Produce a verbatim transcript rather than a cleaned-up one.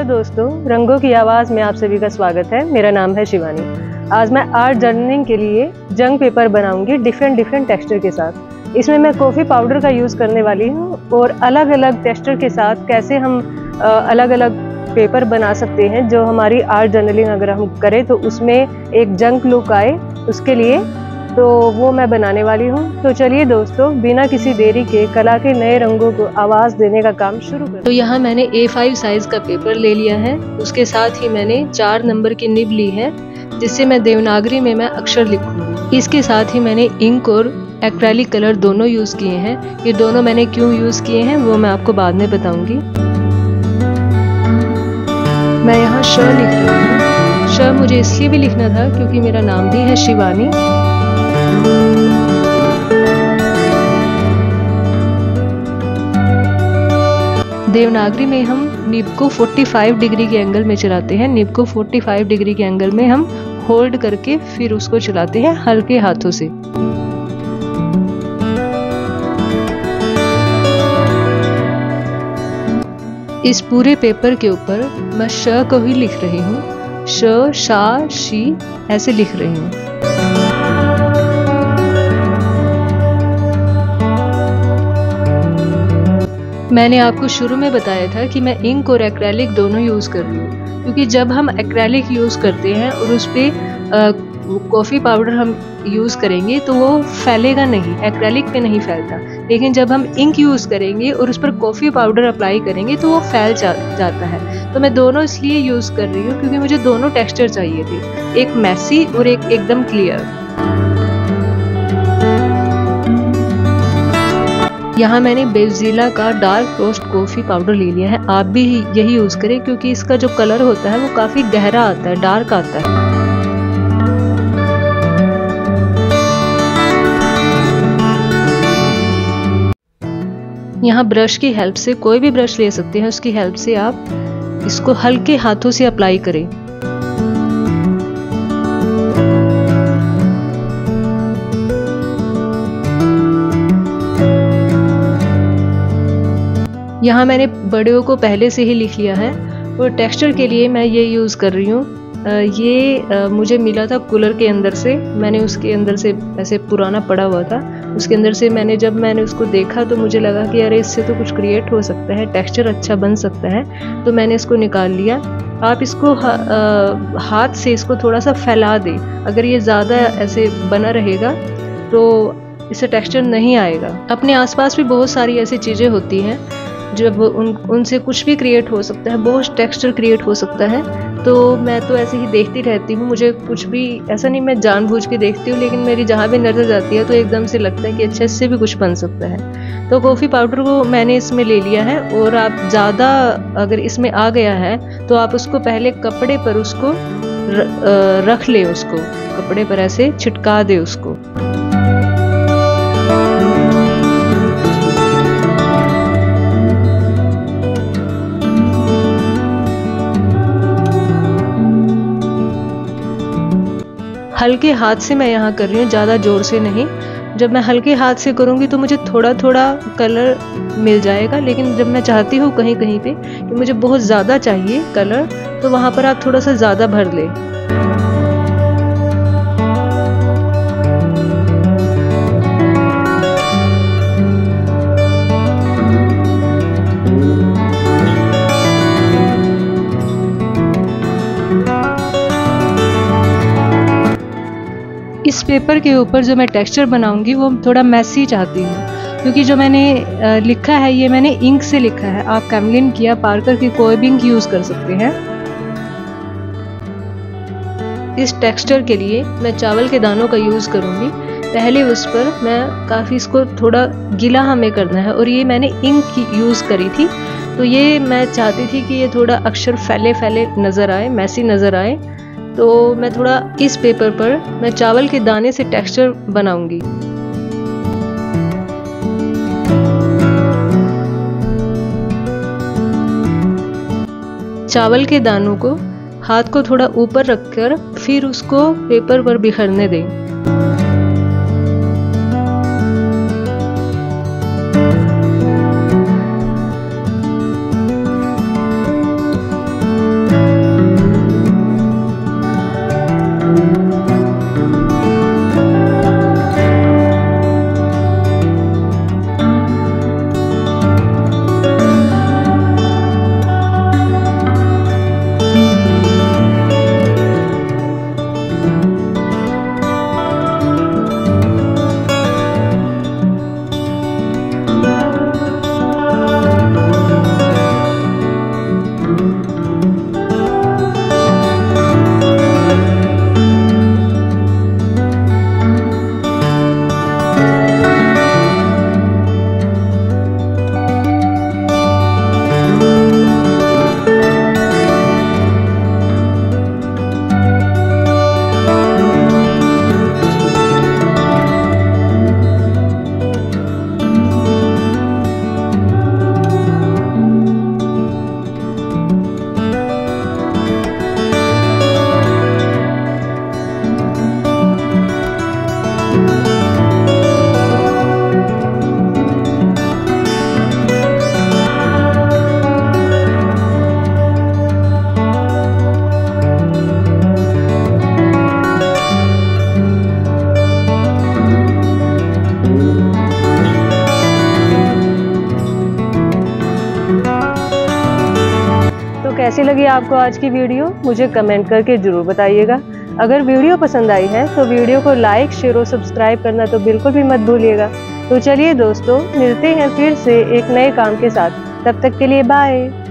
दोस्तों, रंगों की आवाज़ में आप सभी का स्वागत है। मेरा नाम है शिवानी। आज मैं आर्ट जर्नलिंग के लिए जंग पेपर बनाऊंगी डिफरेंट डिफरेंट टेक्सचर के साथ। इसमें मैं कॉफ़ी पाउडर का यूज़ करने वाली हूँ और अलग अलग टेक्सचर के साथ कैसे हम अलग अलग पेपर बना सकते हैं जो हमारी आर्ट जर्नलिंग अगर हम करें तो उसमें एक जंग लुक आए, उसके लिए तो वो मैं बनाने वाली हूँ। तो चलिए दोस्तों, बिना किसी देरी के कला के नए रंगों को आवाज़ देने का काम शुरू करें। तो यहाँ मैंने ए फाइव साइज का पेपर ले लिया है। उसके साथ ही मैंने चार नंबर की निब ली है जिससे मैं देवनागरी में मैं अक्षर लिखूंगी। इसके साथ ही मैंने इंक और एक्रेलिक कलर दोनों यूज़ किए हैं। ये दोनों मैंने क्यों यूज़ किए हैं वो मैं आपको बाद में बताऊंगी। मैं यहाँ श लिख रही हूँ। श मुझे इसलिए भी लिखना था क्योंकि मेरा नाम भी है शिवानी। देवनागरी में हम निब को पैंतालीस डिग्री के एंगल में चलाते हैं। निब को पैंतालीस डिग्री के एंगल में हम होल्ड करके फिर उसको चलाते हैं हल्के हाथों से। इस पूरे पेपर के ऊपर मैं श को ही लिख रही हूँ। श, शा, शी ऐसे लिख रही हूँ। मैंने आपको शुरू में बताया था कि मैं इंक और एक्रेलिक दोनों यूज़ कर रही हूँ, क्योंकि जब हम एक्रेलिक यूज़ करते हैं और उस पर कॉफ़ी पाउडर हम यूज़ करेंगे तो वो फैलेगा नहीं, एक्रेलिक पे नहीं फैलता। लेकिन जब हम इंक यूज़ करेंगे और उस पर कॉफ़ी पाउडर अप्लाई करेंगे तो वो फैल जा, जाता है। तो मैं दोनों इसलिए यूज़ कर रही हूँ क्योंकि मुझे दोनों टेक्सचर चाहिए थे, एक मैसी और एक एकदम क्लियर। यहाँ मैंने बेलजीला का डार्क रोस्ट कॉफ़ी पाउडर ले लिया है। आप भी यही यूज़ करें क्योंकि इसका जो कलर होता है वो काफ़ी गहरा आता है, डार्क आता है। यहाँ ब्रश की हेल्प से, कोई भी ब्रश ले सकते हैं, उसकी हेल्प से आप इसको हल्के हाथों से अप्लाई करें। यहाँ मैंने बड़ों को पहले से ही लिख लिया है और टेक्सचर के लिए मैं ये यूज़ कर रही हूँ। ये आ, मुझे मिला था कूलर के अंदर से। मैंने उसके अंदर से ऐसे पुराना पड़ा हुआ था, उसके अंदर से मैंने जब मैंने उसको देखा तो मुझे लगा कि अरे इससे तो कुछ क्रिएट हो सकता है, टेक्सचर अच्छा बन सकता है। तो मैंने इसको निकाल लिया। आप इसको हा, आ, हाथ से इसको थोड़ा सा फैला दें। अगर ये ज़्यादा ऐसे बना रहेगा तो इससे टेक्सचर नहीं आएगा। अपने आसपास भी बहुत सारी ऐसी चीज़ें होती हैं जब उन उनसे कुछ भी क्रिएट हो सकता है, बहुत टेक्सचर क्रिएट हो सकता है। तो मैं तो ऐसे ही देखती रहती हूँ। मुझे कुछ भी ऐसा नहीं मैं जानबूझ के देखती हूँ, लेकिन मेरी जहाँ भी नज़र जाती है तो एकदम से लगता है कि अच्छा इससे भी कुछ बन सकता है। तो कॉफ़ी पाउडर को मैंने इसमें ले लिया है और आप ज़्यादा अगर इसमें आ गया है तो आप उसको पहले कपड़े पर उसको रख ले, उसको कपड़े पर ऐसे छिटका दे उसको। हल्के हाथ से मैं यहाँ कर रही हूँ, ज़्यादा ज़ोर से नहीं। जब मैं हल्के हाथ से करूँगी तो मुझे थोड़ा थोड़ा कलर मिल जाएगा, लेकिन जब मैं चाहती हूँ कहीं कहीं पे कि मुझे बहुत ज़्यादा चाहिए कलर तो वहाँ पर आप थोड़ा सा ज़्यादा भर लें। इस पेपर के ऊपर जो मैं टेक्सचर बनाऊंगी वो थोड़ा मैसी चाहती हूँ, क्योंकि जो मैंने लिखा है ये मैंने इंक से लिखा है। आप कैमलिन की या पार्कर की कोई भी इंक यूज़ कर सकते हैं। इस टेक्सचर के लिए मैं चावल के दानों का यूज़ करूँगी। पहले उस पर मैं काफ़ी इसको थोड़ा गीला हमें करना है और ये मैंने इंक की यूज़ करी थी। तो ये मैं चाहती थी कि ये थोड़ा अक्षर फैले फैले नज़र आए, मैसी नज़र आए। तो मैं थोड़ा इस पेपर पर मैं चावल के दाने से टेक्सचर बनाऊंगी। चावल के दानों को हाथ को थोड़ा ऊपर रखकर फिर उसको पेपर पर बिखरने दें। कैसी लगी आपको आज की वीडियो, मुझे कमेंट करके ज़रूर बताइएगा। अगर वीडियो पसंद आई है तो वीडियो को लाइक, शेयर और सब्सक्राइब करना तो बिल्कुल भी मत भूलिएगा। तो चलिए दोस्तों, मिलते हैं फिर से एक नए काम के साथ। तब तक के लिए बाय।